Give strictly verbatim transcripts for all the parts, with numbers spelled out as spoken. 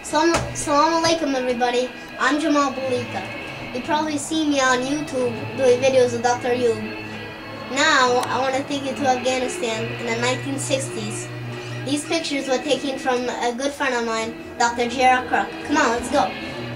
Assalamu alaikum everybody, I'm Jamal Belika. You probably see me on YouTube doing videos with Doctor Ayub. Now, I want to take you to Afghanistan in the nineteen sixties. These pictures were taken from a good friend of mine, Doctor CROOK. Come on, let's go.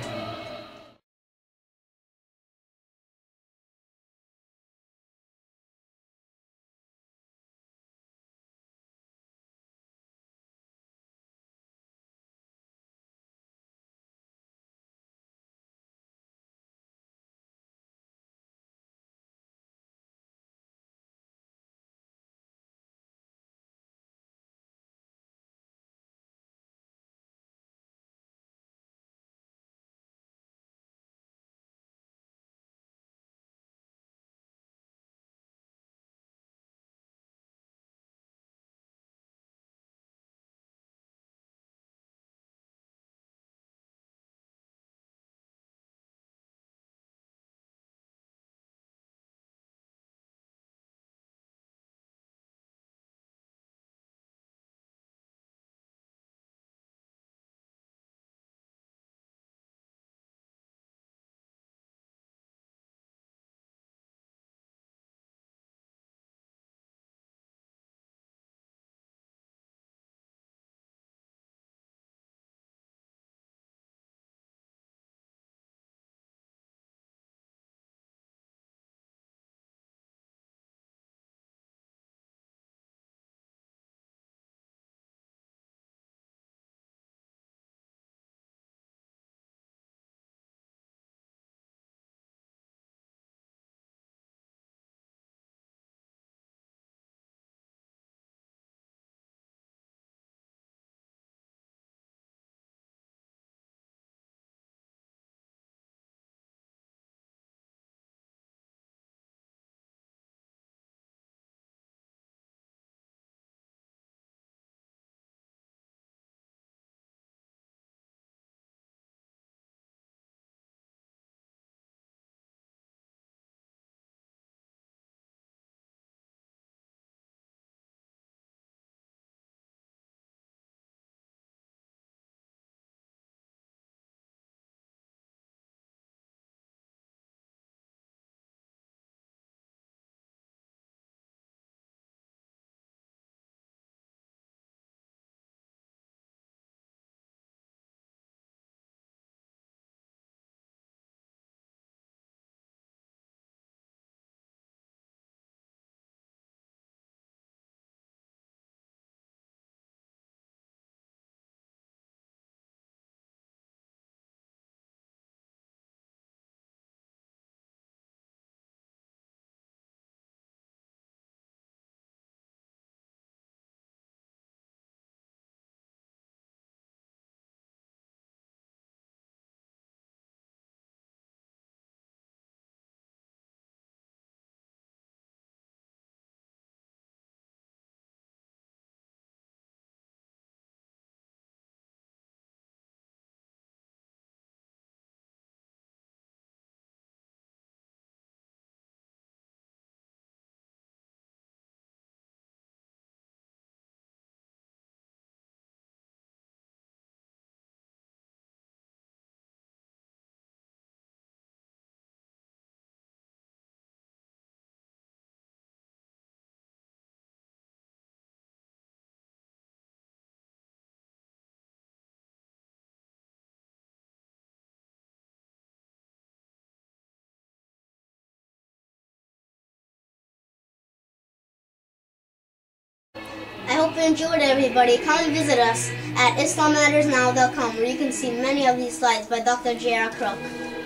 I hope you enjoyed it, everybody. Come and visit us at islam matters now dot com, where you can see many of these slides by Doctor CROOK.